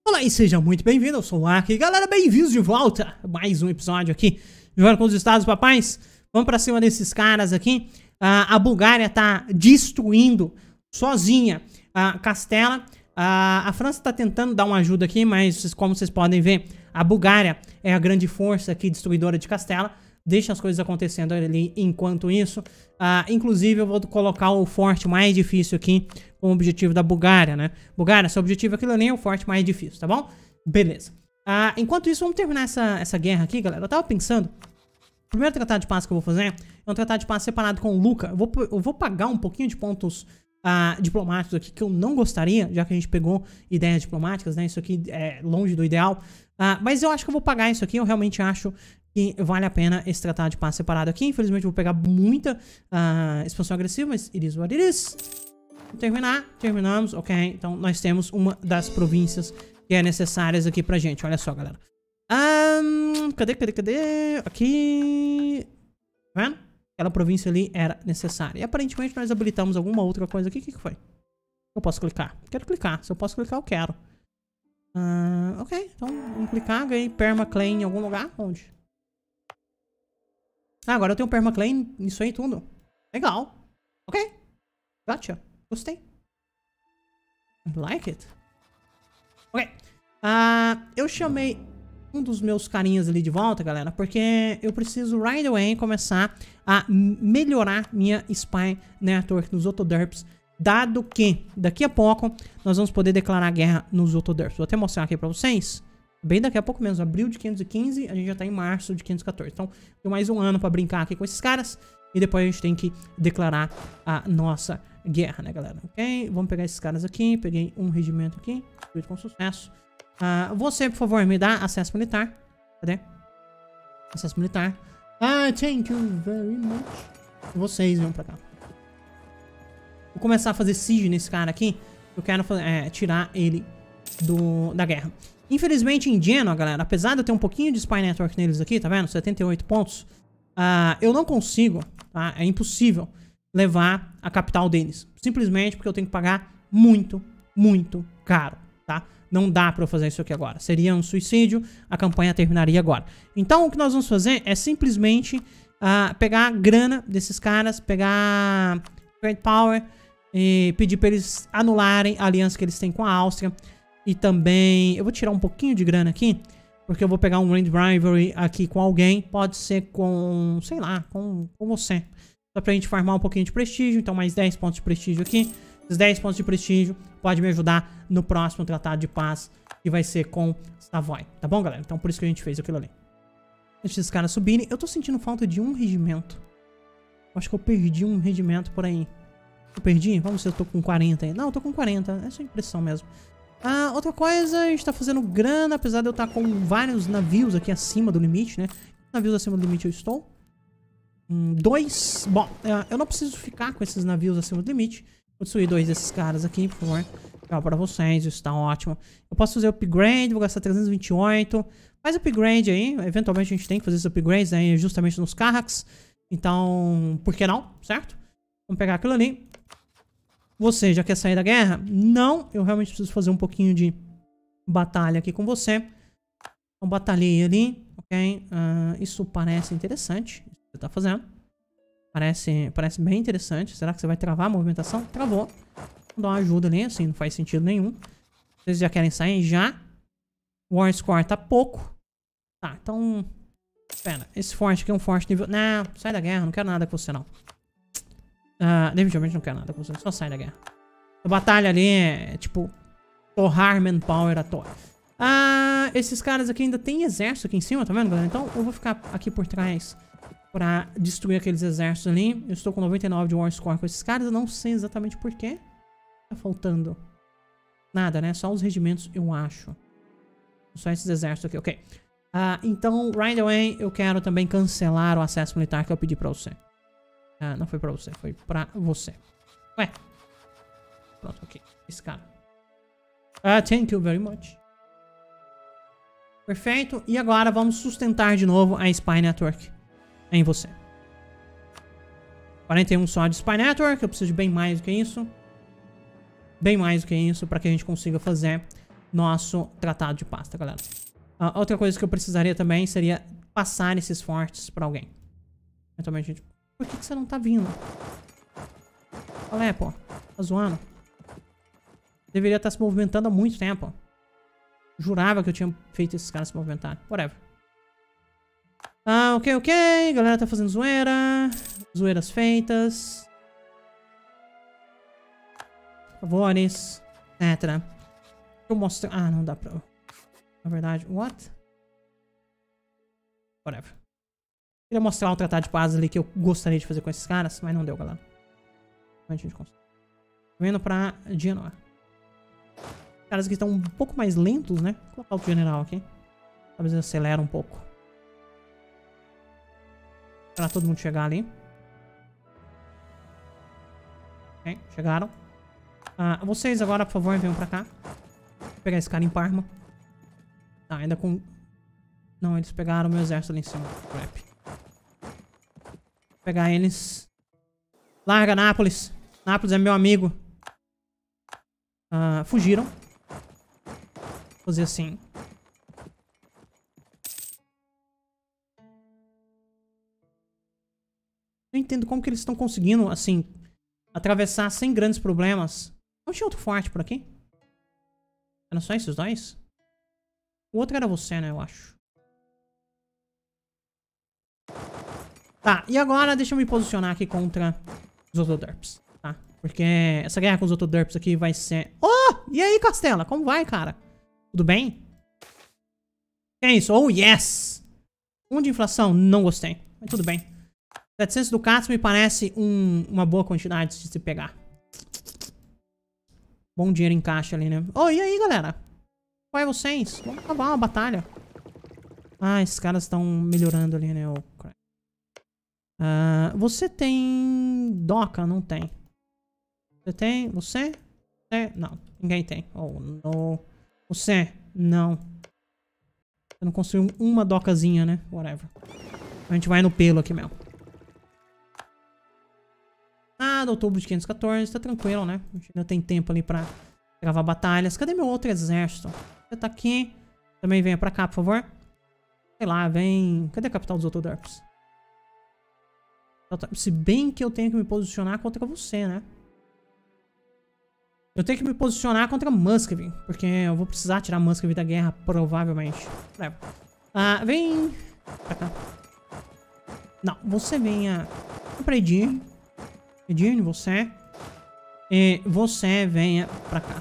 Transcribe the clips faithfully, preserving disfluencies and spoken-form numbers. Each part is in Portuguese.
Olá e seja muito bem-vindo, eu sou o Aki. Galera, bem-vindos de volta a mais um episódio aqui jogando com os Estados Papais. Vamos pra cima desses caras aqui. uh, A Bulgária tá destruindo sozinha a Castela. uh, A França tá tentando dar uma ajuda aqui, mas como vocês podem ver, a Bulgária é a grande força aqui destruidora de Castela. Deixa as coisas acontecendo ali enquanto isso. Uh, inclusive, eu vou colocar o forte mais difícil aqui com o objetivo da Bulgária, né? Bulgária, seu objetivo aquilo ali é o forte mais difícil, tá bom? Beleza. Uh, enquanto isso, vamos terminar essa, essa guerra aqui, galera. Eu tava pensando, o primeiro tratado de paz que eu vou fazer é um tratado de paz separado com o Luca. Eu vou, eu vou pagar um pouquinho de pontos uh, diplomáticos aqui que eu não gostaria, já que a gente pegou ideias diplomáticas, né? Isso aqui é longe do ideal. Uh, mas eu acho que eu vou pagar isso aqui, eu realmente acho que vale a pena esse tratado de paz separado aqui. Infelizmente eu vou pegar muita uh, expansão agressiva, mas it is what it is. Vamos terminar, terminamos, ok. Então nós temos uma das províncias que é necessárias aqui pra gente. Olha só, galera. Um, cadê, cadê, cadê? Aqui. Tá vendo? Aquela província ali era necessária. E aparentemente nós habilitamos alguma outra coisa aqui. O que, que foi? Eu posso clicar? Quero clicar. Se eu posso clicar, eu quero. Uh, ok, então vamos clicar. Ganhei permaclaim em algum lugar. Onde? Ah, agora eu tenho permaclaim nisso aí tudo. Legal. Ok. Gotcha. Gostei. I like it. Ok. Uh, eu chamei um dos meus carinhas ali de volta, galera, porque eu preciso right away começar a melhorar minha Spy Network nos Autoderps, dado que daqui a pouco nós vamos poder declarar guerra nos Autoderps. Vou até mostrar aqui pra vocês. Bem daqui a pouco mesmo, abril de quinhentos e quinze, a gente já tá em março de quinhentos e quatorze. Então, tem mais um ano pra brincar aqui com esses caras. E depois a gente tem que declarar a nossa guerra, né, galera? Ok? Vamos pegar esses caras aqui. Peguei um regimento aqui. Feito com sucesso. Uh, você, por favor, me dá acesso militar. Cadê? Acesso militar. Ah, thank you very much. Vocês vão pra cá. Vou começar a fazer siege nesse cara aqui. Eu quero fazer, é, tirar ele do, da guerra. Infelizmente, em Genoa, galera, apesar de eu ter um pouquinho de Spy Network neles aqui, tá vendo? setenta e oito pontos. Uh, eu não consigo, tá? É impossível levar a capital deles. Simplesmente porque eu tenho que pagar muito, muito caro, tá? Não dá pra eu fazer isso aqui agora. Seria um suicídio, a campanha terminaria agora. Então, o que nós vamos fazer é simplesmente uh, pegar a grana desses caras, pegar Great Power e pedir pra eles anularem a aliança que eles têm com a Áustria. E também, eu vou tirar um pouquinho de grana aqui, porque eu vou pegar um Grand Rivalry aqui com alguém. Pode ser com, sei lá, com, com você. Só pra gente farmar um pouquinho de prestígio. Então mais dez pontos de prestígio aqui. Esses dez pontos de prestígio pode me ajudar no próximo tratado de paz, que vai ser com Savoy. Tá bom, galera? Então por isso que a gente fez aquilo ali. Deixa esses caras subirem. Eu tô sentindo falta de um regimento. Eu acho que eu perdi um regimento por aí. Eu perdi? Vamos ver se eu tô com quarenta aí. Não, eu tô com quarenta. Essa é a impressão mesmo. Ah, outra coisa, a gente tá fazendo grana, apesar de eu estar com vários navios aqui acima do limite, né? Navios acima do limite eu estou. Hum, dois. Bom, eu não preciso ficar com esses navios acima do limite. Vou destruir dois desses caras aqui, por favor. Legal pra vocês, isso tá ótimo. Eu posso fazer upgrade, vou gastar trezentos e vinte e oito. Faz upgrade aí, eventualmente a gente tem que fazer esses upgrades aí justamente nos Carracks. Então, por que não, certo? Vamos pegar aquilo ali. Você já quer sair da guerra? Não, eu realmente preciso fazer um pouquinho de batalha aqui com você. Então, batalhei ali, ok? Uh, isso parece interessante, isso que você tá fazendo. Parece, parece bem interessante. Será que você vai travar a movimentação? Travou. Vou dar uma ajuda ali, assim, não faz sentido nenhum. Vocês já querem sair? Já. War Score tá pouco. Tá, então... Pera, esse forte aqui é um forte nível... Não, sai da guerra, não quero nada com você não. Uh, definitivamente não quero nada com você, só sai da guerra. A batalha ali é tipo torrar manpower à toa. Ah, esses caras aqui ainda tem exército aqui em cima, tá vendo, galera? Então eu vou ficar aqui por trás pra destruir aqueles exércitos ali. Eu estou com noventa e nove de War Score com esses caras, eu não sei exatamente por quê. Tá faltando nada, né? Só os regimentos, eu acho. Só esses exércitos aqui, ok. Ah, então, right away, eu quero também cancelar o acesso militar que eu pedi pra você. Ah, não foi pra você, foi pra você. Ué. Pronto, ok. Esse cara. Ah, thank you very much. Perfeito. E agora vamos sustentar de novo a Spy Network em você. quarenta e um só de Spy Network. Eu preciso de bem mais do que isso. Bem mais do que isso pra que a gente consiga fazer nosso tratado de pasta, galera. Uh, outra coisa que eu precisaria também seria passar esses fortes pra alguém. Eventualmente, gente... Por que, que você não tá vindo? Qual é, pô? Tá zoando? Deveria estar se movimentando há muito tempo. Jurava que eu tinha feito esses caras se movimentarem. Whatever. Ah, ok, ok. Galera tá fazendo zoeira. Zoeiras feitas. Favores. Etcétera. Deixa eu mostrar... Ah, não dá pra... Na verdade... What? Whatever. Queria mostrar um tratado de paz ali que eu gostaria de fazer com esses caras, mas não deu, galera. A gente consegue. Vendo pra Genoa. Os caras aqui estão um pouco mais lentos, né? Vou colocar o general aqui. Talvez ele acelere um pouco. Pra todo mundo chegar ali. Ok, chegaram. Ah, vocês agora, por favor, venham pra cá. Vou pegar esse cara em Parma. Tá, ainda com... Não, eles pegaram o meu exército ali em cima. Crap. Vou pegar eles. Larga, Nápoles. Nápoles é meu amigo. Ah, fugiram. Vou fazer assim. Não entendo como que eles estão conseguindo, assim, atravessar sem grandes problemas. Não tinha outro forte por aqui? Eram só esses dois? O outro era você, né, eu acho. Tá, e agora deixa eu me posicionar aqui contra os Autoderps, tá? Porque essa guerra com os Autoderps aqui vai ser... Oh! E aí, Castela? Como vai, cara? Tudo bem? Que é isso? Oh, yes! Um de inflação? Não gostei. Mas tudo bem. setecentos ducatos me parece um, uma boa quantidade de se pegar. Bom dinheiro em caixa ali, né? Oh, e aí, galera? Qual é vocês? Vamos acabar uma batalha. Ah, esses caras estão melhorando ali, né? Oh, uh, você tem... Doca? Não tem. Você tem? Você? Você? Não. Ninguém tem. Oh, não. Você? Não. Eu não construí uma docazinha, né? Whatever. A gente vai no pelo aqui mesmo. Nada, outubro de quinhentos e quatorze, tá tranquilo, né? A gente ainda tem tempo ali pra gravar batalhas. Cadê meu outro exército? Você tá aqui. Também venha pra cá, por favor. Sei lá, vem... Cadê a capital dos Autoderps? Se bem que eu tenho que me posicionar contra você, né? Eu tenho que me posicionar contra Muscovy, porque eu vou precisar tirar Muscovy da guerra, provavelmente. Leva. Ah, vem... Pra cá. Não, você venha... Pra Edirne. Edirne, você. E você venha pra cá.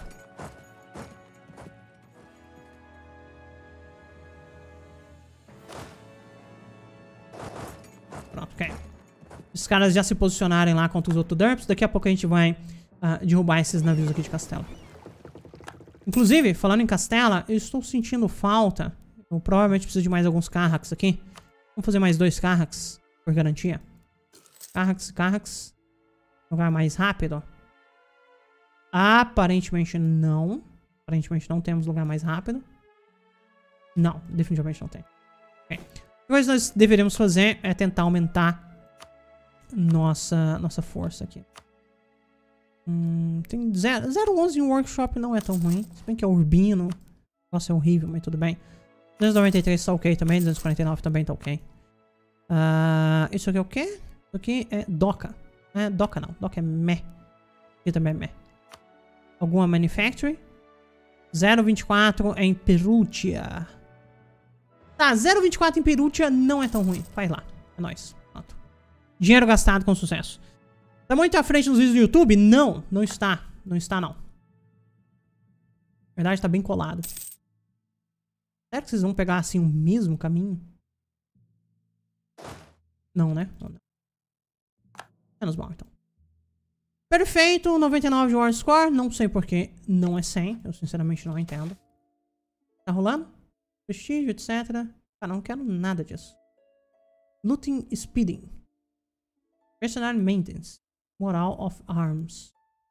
Pronto, ok. Os caras já se posicionarem lá contra os Autoderps. Daqui a pouco a gente vai uh, derrubar esses navios aqui de Castela. Inclusive, falando em Castela, eu estou sentindo falta. Eu provavelmente preciso de mais alguns Carracks aqui. Vamos fazer mais dois Carracks, por garantia. Carracks, Carracks. Lugar mais rápido. Aparentemente não. Aparentemente não temos lugar mais rápido. Não, definitivamente não tem. Okay. A coisa que nós deveríamos fazer é tentar aumentar nossa, nossa força aqui. Hum, tem zero vírgula onze em workshop, não é tão ruim. Se bem que é urbino. Nossa, é horrível, mas tudo bem. duzentos e noventa e três tá ok também. duzentos e quarenta e nove também tá ok. Uh, isso aqui é o quê? Isso aqui é Doca. Não é Doca não. Doca é meh. Aqui também é meh. Alguma manufacturing? zero vírgula vinte e quatro é em Perugia. Tá, zero vírgula vinte e quatro em Perugia não é tão ruim. Vai lá. É nóis. Pronto. Dinheiro gastado com sucesso. Tá muito à frente nos vídeos do YouTube? Não, não está. Não está, não. Na verdade, tá bem colado. Será que vocês vão pegar, assim, o mesmo caminho? Não, né? Não, não. Menos mal, então. Perfeito, noventa e nove de War Score. Não sei porque não é cem. Eu, sinceramente, não entendo. Tá rolando? Prestígio, etcétera. Ah, não quero nada disso. Looting Speeding. Mercenary Maintenance. Moral of Arms.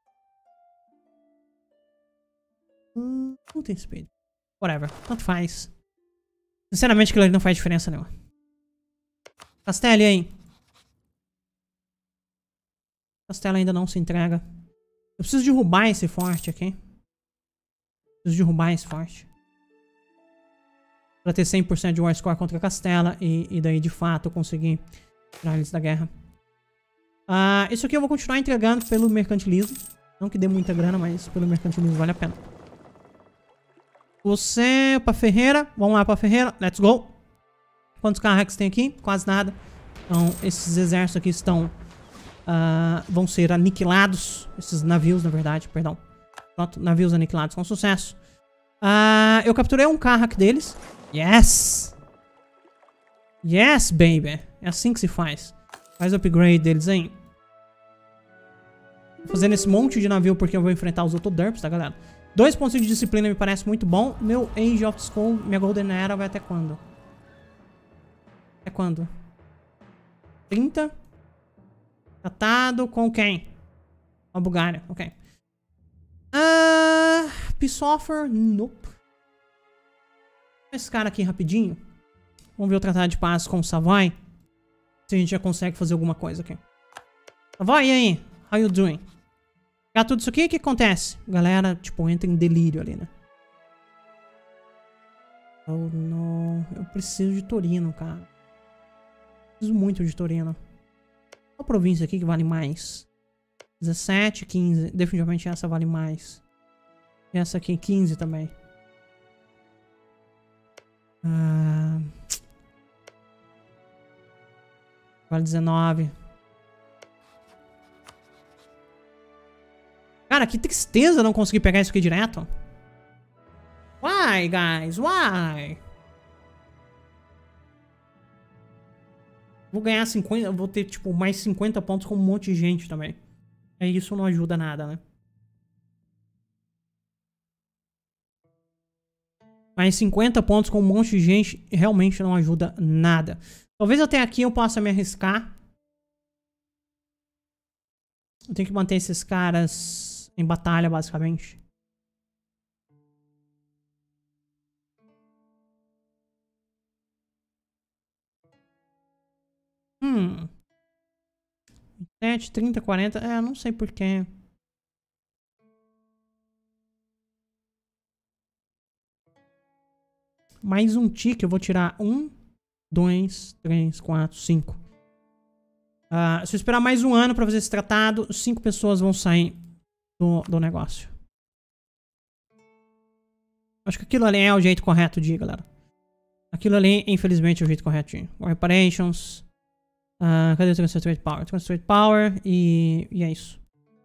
Hum, não tem speed. Whatever. Tanto faz. Sinceramente, aquilo ali não faz diferença nenhuma. Castelli aí. Castelo ainda não se entrega. Eu preciso derrubar esse forte aqui. Preciso derrubar esse forte. Pra ter cem por cento de War Score contra a Castela. E, e daí, de fato, eu conseguir tirar eles da guerra. Uh, isso aqui eu vou continuar entregando pelo mercantilismo. Não que dê muita grana, mas pelo mercantilismo vale a pena. Você pra Ferreira. Vamos lá pra Ferreira. Let's go. Quantos carros tem aqui? Quase nada. Então, esses exércitos aqui estão... Uh, vão ser aniquilados. Esses navios, na verdade, perdão. Pronto, navios aniquilados com sucesso. Uh, eu capturei um carro aqui deles. Yes! Yes, baby! É assim que se faz. Faz o upgrade deles aí. Tô fazendo esse monte de navio porque eu vou enfrentar os Autoderps, tá, galera? Dois pontos de disciplina me parece muito bom. Meu Age of Skull, minha Golden Era vai até quando? Até quando? trinta? Tratado com quem? Com a Bulgária, ok. Uh, Peace Offer, nope. Esse cara aqui rapidinho. Vamos ver o tratado de paz com o Savoy. Se a gente já consegue fazer alguma coisa aqui. Savoy, e aí? How you doing? Pegar tudo isso aqui, o que acontece? Galera, tipo, entra em delírio ali, né? Oh, não. Eu preciso de Torino, cara. Preciso muito de Torino. Qual província aqui que vale mais? dezessete, quinze. Definitivamente essa vale mais. E essa aqui, quinze também. Ah... Vale dezenove. Cara, que tristeza não conseguir pegar isso aqui direto. Why, guys? Why? Vou ganhar cinquenta... Vou ter, tipo, mais cinquenta pontos com um monte de gente também. É isso, não ajuda nada, né? Mais cinquenta pontos com um monte de gente realmente não ajuda nada. Talvez até aqui eu possa me arriscar. Eu tenho que manter esses caras em batalha, basicamente. Hum. sete, trinta, quarenta. É, não sei porquê. Mais um tique, eu vou tirar um, dois, três, quatro, cinco. Uh, se eu esperar mais um ano pra fazer esse tratado, cinco pessoas vão sair do, do negócio. Acho que aquilo ali é o jeito correto de ir, galera. Aquilo ali, infelizmente, é o jeito correto de ir. War Reparations. Uh, cadê o Concentrate Power? Concentrate Power e, e é isso.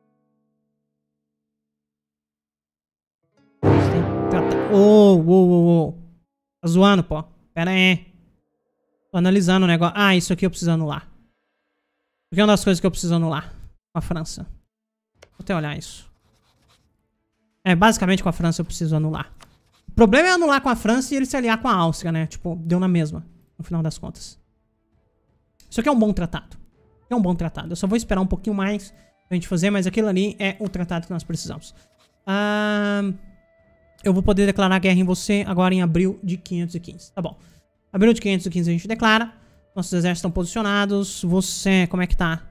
Oh, oh, oh, oh. Tá zoando, pô. Pera aí. Tô analisando o negócio. Ah, isso aqui eu preciso anular. Isso aqui é uma das coisas que eu preciso anular. Com a França. Vou até olhar isso. É, basicamente com a França eu preciso anular. O problema é anular com a França e ele se aliar com a Áustria, né? Tipo, deu na mesma. No final das contas. Isso aqui é um bom tratado. É um bom tratado. Eu só vou esperar um pouquinho mais pra gente fazer, mas aquilo ali é o tratado que nós precisamos. Ah... Eu vou poder declarar guerra em você agora em abril de quinhentos e quinze. Tá bom. Abril de quinhentos e quinze a gente declara. Nossos exércitos estão posicionados. Você, como é que tá?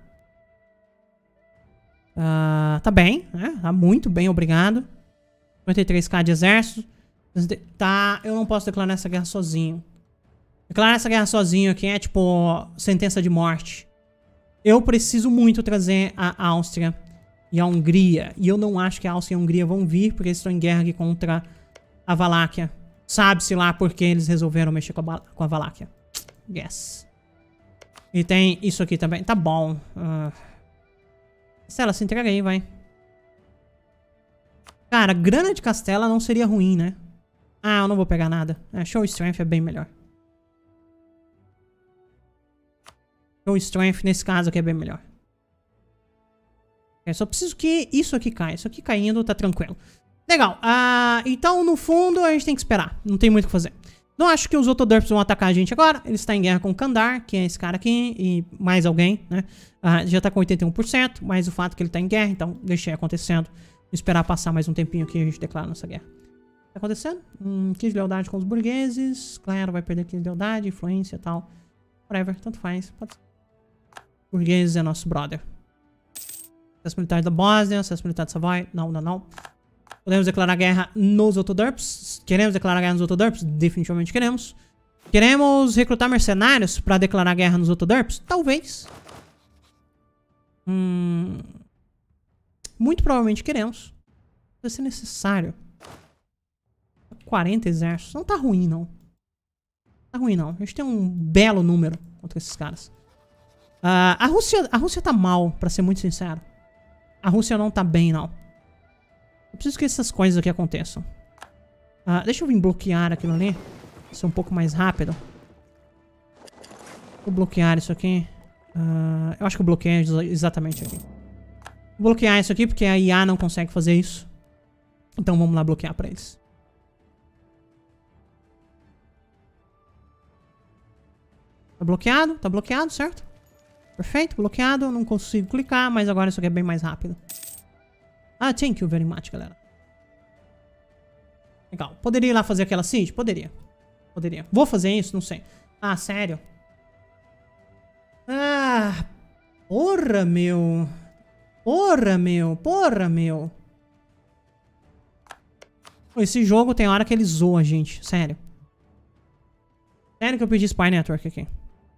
Uh, tá bem, né? Tá muito bem, obrigado. cinquenta e três K de exército. Tá, eu não posso declarar essa guerra sozinho. Declarar essa guerra sozinho aqui é tipo sentença de morte. Eu preciso muito trazer a Áustria e a Hungria. E eu não acho que a Áustria e a Hungria vão vir, porque eles estão em guerra aqui contra a Valáquia. Sabe-se lá porque eles resolveram mexer com a, com a Valáquia. Yes. E tem isso aqui também. Tá bom. Uh... Castela, se entrega aí, vai. Cara, grana de Castela não seria ruim, né? Ah, eu não vou pegar nada. É, Show Strength é bem melhor. Show Strength, nesse caso aqui, é bem melhor. Eu só preciso que isso aqui caia. Isso aqui caindo, tá tranquilo. Legal. Uh, então, no fundo, a gente tem que esperar. Não tem muito o que fazer. Não acho que os Autoderps vão atacar a gente agora. Ele está em guerra com o Kandar, que é esse cara aqui, e mais alguém, né? Uh, já tá com oitenta e um por cento, mas o fato que ele tá em guerra, então deixei acontecendo. Vou esperar passar mais um tempinho que a gente declara nossa guerra. Tá acontecendo? Hum, quinze de lealdade com os burgueses. Claro, vai perder quinze de lealdade, influência e tal. Whatever, tanto faz. Pode ser. Burgueses é nosso brother. Acesso militar da Bósnia, acesso militar de Savoy. Não, não, não. Podemos declarar guerra nos Autoderps. Queremos declarar guerra nos Autoderps? Definitivamente queremos. Queremos recrutar mercenários pra declarar guerra nos Autoderps? Talvez. Hum... Muito provavelmente queremos. Vai ser necessário. quarenta exércitos. Não tá ruim, não. Não tá ruim, não. A gente tem um belo número contra esses caras. Uh, a, Rússia, a Rússia tá mal, pra ser muito sincero. A Rússia não tá bem, não. Eu preciso que essas coisas aqui aconteçam. Uh, deixa eu vir bloquear aquilo ali. Ser um pouco mais rápido. Vou bloquear isso aqui. Uh, eu acho que eu bloqueei exatamente aqui. Vou bloquear isso aqui porque a I A não consegue fazer isso. Então vamos lá bloquear pra eles. Tá bloqueado? Tá bloqueado, certo? Perfeito, bloqueado. Não consigo clicar, mas agora isso aqui é bem mais rápido. Ah, thank you very much, galera. Legal. Poderia ir lá fazer aquela siege? Poderia. Poderia. Vou fazer isso? Não sei. Ah, sério? Ah, porra, meu. Porra, meu. Porra, meu. Esse jogo tem hora que ele zoa, gente. Sério. Sério que eu pedi Spy Network aqui.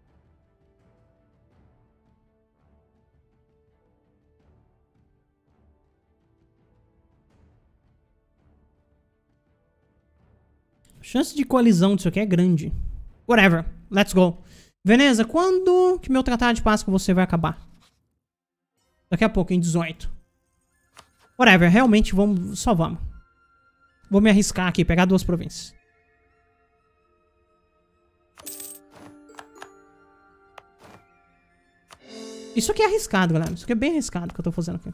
A chance de coalizão disso aqui é grande. Whatever. Let's go. Veneza, quando que meu tratado de paz com você vai acabar? Daqui a pouco, em dezoito. Whatever. Realmente, vamos, só vamos. Vou me arriscar aqui, pegar duas províncias. Isso aqui é arriscado, galera. Isso aqui é bem arriscado que eu tô fazendo aqui.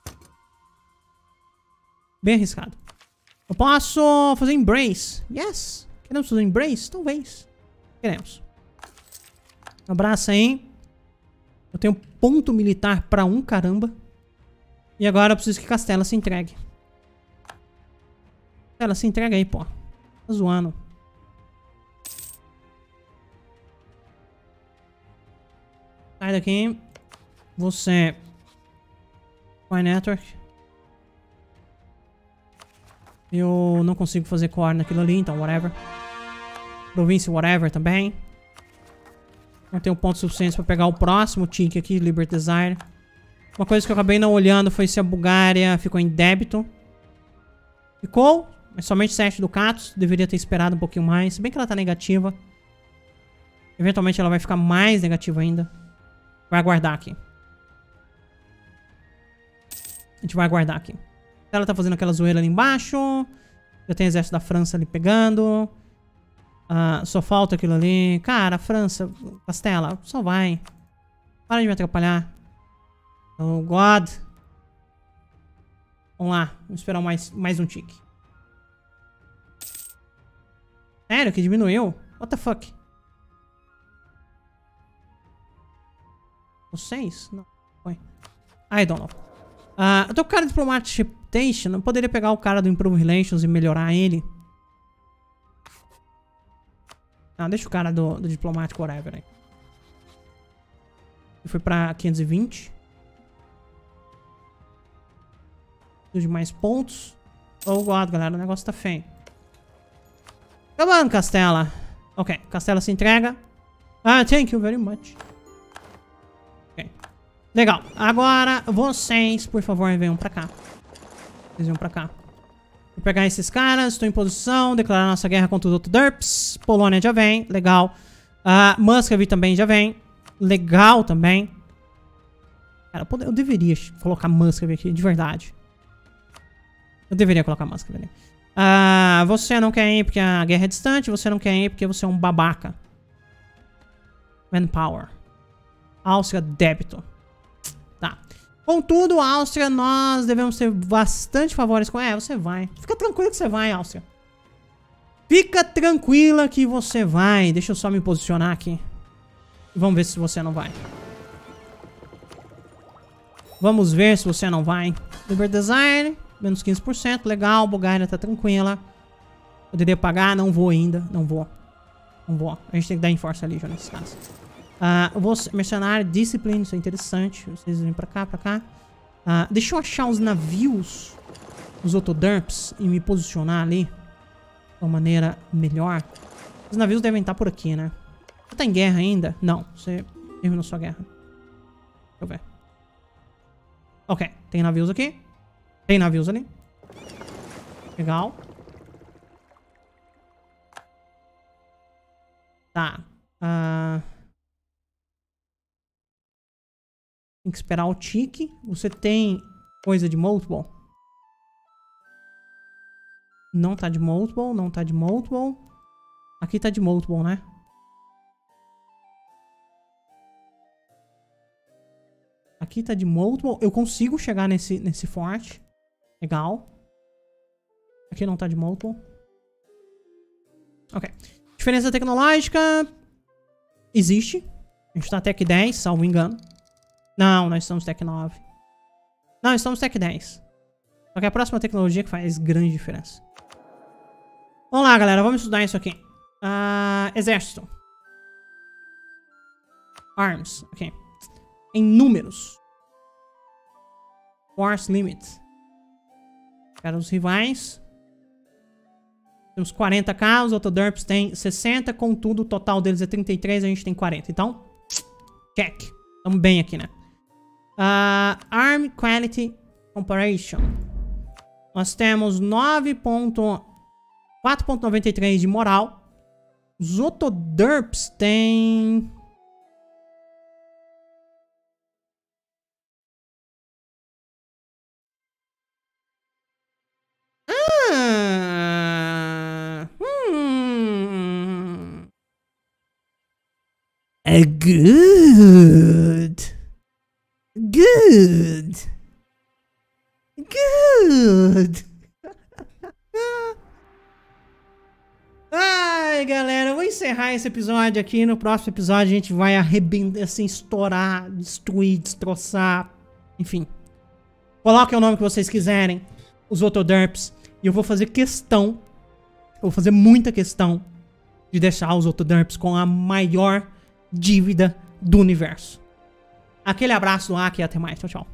Bem arriscado. Eu posso fazer embrace. Yes. Queremos fazer embrace? Talvez. Queremos. Um abraço aí. Eu tenho ponto militar pra um caramba. E agora eu preciso que Castela se entregue. Castela, se entrega aí, pô. Tá zoando. Sai daqui. Você. Spy Network. Eu não consigo fazer core naquilo ali, então whatever. Província whatever também. Não tenho pontos suficientes pra pegar o próximo tique aqui, Liberty Desire. Uma coisa que eu acabei não olhando foi se a Bulgária ficou em débito. Ficou, mas somente sete ducatos. Deveria ter esperado um pouquinho mais. Se bem que ela tá negativa. Eventualmente ela vai ficar mais negativa ainda. Vai aguardar aqui. A gente vai aguardar aqui. Ela tá fazendo aquela zoeira ali embaixo. Já tem exército da França ali pegando. Uh, só falta aquilo ali. Cara, França, Castela, só vai. Para de me atrapalhar. Oh, God. Vamos lá. Vamos esperar mais, mais um tique. Sério que diminuiu? What the fuck? Vocês? Não. Foi. I don't know. Uh, eu tô com o cara de Diplomatic Reputation. Eu poderia pegar o cara do Improve Relations e melhorar ele. Ah, deixa o cara do, do Diplomatic whatever aí. Ele foi pra quinhentos e vinte. Preciso de mais pontos. Oh God, galera. O negócio tá feio. Acabando, Castela. Ok, Castela se entrega. Ah, thank you very much. Ok. Legal. Agora, vocês, por favor, venham pra cá. Vocês venham pra cá. Vou pegar esses caras. Estou em posição. Declarar nossa guerra contra os Autoderps. Polônia já vem. Legal. Uh, Muscovy também já vem. Legal também. Cara, eu deveria colocar Muscovy aqui, de verdade. Eu deveria colocar Muscovy ali. Uh, você não quer ir porque a guerra é distante. Você não quer ir porque você é um babaca. Manpower. Áustria, débito. Tá. Contudo, Áustria, nós devemos ter bastante favores com... É, você vai. Fica tranquilo que você vai, Áustria. Fica tranquila que você vai. Deixa eu só me posicionar aqui. Vamos ver se você não vai. Vamos ver se você não vai. Liberty Design, menos quinze por cento. Legal, Bulgária tá tranquila. Poderia pagar, não vou ainda. Não vou. Não vou. A gente tem que dar enforce ali já nesses casos. Uh, vou, mercenário, discipline, isso é interessante. Vocês vêm pra cá, pra cá. Uh, deixa eu achar os navios os Otodurps e me posicionar ali de uma maneira melhor. Os navios devem estar por aqui, né? Você tá em guerra ainda? Não, você terminou sua guerra. Deixa eu ver. Ok, tem navios aqui. Tem navios ali. Legal. Tá. Uh... Tem que esperar o tique. Você tem coisa de multiple? Não tá de multiple, não tá de multiple. Aqui tá de multiple, né? Aqui tá de multiple. Eu consigo chegar nesse, nesse forte. Legal. Aqui não tá de multiple. Ok. Diferença tecnológica. Existe. A gente tá Tech dez, salvo engano. Não, nós estamos Tech nove. Não, estamos Tech dez. Só que é a próxima tecnologia que faz grande diferença. Vamos lá, galera. Vamos estudar isso aqui. Uh, exército. Arms. Ok. Em números. Force Limit. Para os rivais. Temos quarenta K. Os Otodurps têm sessenta. Contudo, o total deles é trinta e três. A gente tem quarenta. Então, check. Estamos bem aqui, né? Uh, Arm Quality Comparison. Nós temos nove ponto quatro ponto noventa e três de moral. Os Otodurps têm... Ah, hum. É good. Good. Good. Ai, galera, eu vou encerrar esse episódio aqui. No próximo episódio a gente vai arrebentar, assim, estourar, destruir, destroçar. Enfim. Coloquem o nome que vocês quiserem. Os Otodurps. E eu vou fazer questão. Eu vou fazer muita questão de deixar os Otodurps com a maior dívida do universo. Aquele abraço do Aki e até mais. Tchau, tchau.